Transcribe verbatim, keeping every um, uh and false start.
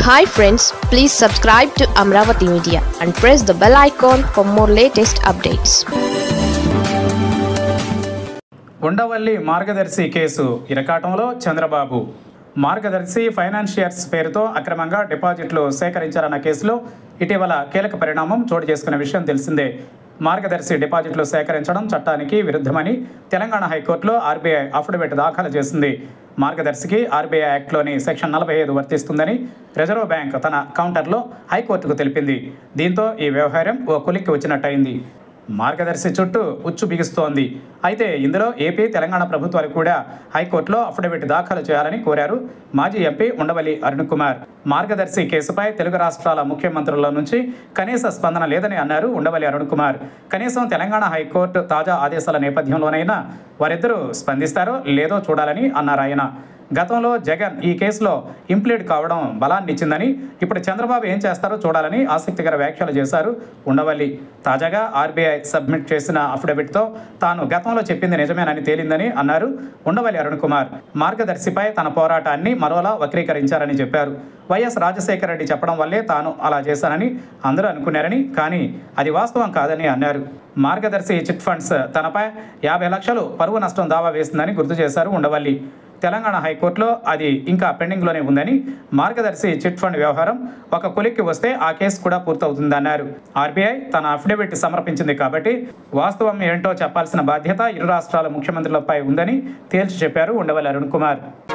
Hi friends, please subscribe to Amravati Media and press the bell icon for more latest updates. Undavalli Margadarsi case ఇరకాటంలో చంద్రబాబు. మార్గదర్శి financiers పేరుతో అక్రమంగా డిపాజిట్లు సేకరించారన్న కేసులో ఇటీవల కీలక పరిణామం చోటు చేసుకున్న విషయం తెలిసిందే. మార్గదర్శి డిపాజిట్లు సేకరించడం చట్టానికి విరుద్ధమని తెలంగాణ హైకోర్టులో ఆర్బీఐ అఫిడవిట్ దాఖలు చేసింది. మార్గదర్శికి ఆర్బీఐ యాక్ట్లోని సెక్షన్ నలభై ఐదు వర్తిస్తుందని రిజర్వ్ బ్యాంక్ తన కౌంటర్లో హైకోర్టుకు తెలిపింది. దీంతో ఈ వ్యవహారం ఓ కొలిక్కి వచ్చినట్టయింది. మార్గదర్శి చుట్టూ ఉచ్చు బిగుస్తోంది. అయితే ఇందులో ఏపీ, తెలంగాణ ప్రభుత్వాలు కూడా హైకోర్టులో అఫిడవిట్ దాఖలు చేయాలని కోరారు మాజీ ఎంపీ ఉండవల్లి అరుణ్ కుమార్. మార్గదర్శి కేసుపై తెలుగు రాష్ట్రాల ముఖ్యమంత్రుల నుంచి కనీస స్పందన లేదని అన్నారు ఉండవల్లి అరుణ్ కుమార్. కనీసం తెలంగాణ హైకోర్టు తాజా ఆదేశాల నేపథ్యంలోనైనా వారిద్దరూ స్పందిస్తారో లేదో చూడాలని అన్నారు ఆయన. గతంలో జగన్ ఈ కేసులో ఇంప్లీడ్ కావడం బలాన్ని ఇచ్చిందని, ఇప్పుడు చంద్రబాబు ఏం చేస్తారో చూడాలని ఆసక్తికర వ్యాఖ్యలు చేశారు ఉండవల్లి. తాజాగా ఆర్బీఐ సబ్మిట్ చేసిన అఫిడవిట్తో తాను గతంలో చెప్పింది నిజమేనని తేలిందని అన్నారు ఉండవల్లి అరుణ్ కుమార్. మార్గదర్శిపై తన పోరాటాన్ని మరోలా వక్రీకరించారని చెప్పారు. వైఎస్ రాజశేఖర రెడ్డి చెప్పడం వల్లే తాను అలా చేశానని అందరూ అనుకున్నారని, కానీ అది వాస్తవం కాదని అన్నారు. మార్గదర్శి చిట్ ఫండ్స్ తనపై యాభై లక్షలు పరువు నష్టం దావా వేసిందని గుర్తు చేశారు ఉండవల్లి. తెలంగాణ హైకోర్టులో అది ఇంకా పెండింగ్లోనే ఉందని, మార్గదర్శి చిట్ ఫండ్ వ్యవహారం ఒక కొలిక్కి వస్తే ఆ కేసు కూడా పూర్తవుతుందన్నారు. ఆర్బీఐ తన అఫిడవిట్ సమర్పించింది కాబట్టి వాస్తవం ఏంటో చెప్పాల్సిన బాధ్యత ఇరు రాష్ట్రాల ముఖ్యమంత్రులపై ఉందని తేల్చి చెప్పారు ఉండవల్లి అరుణ్ కుమార్.